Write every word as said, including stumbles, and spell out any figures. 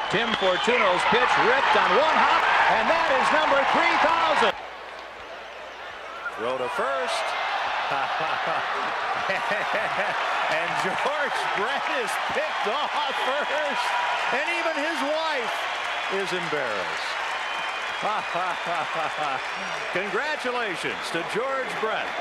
Tim Fortuno's pitch ripped on one hop, and that is number three thousand. Throw to first. And George Brett is picked off first. And even his wife is embarrassed. Congratulations to George Brett.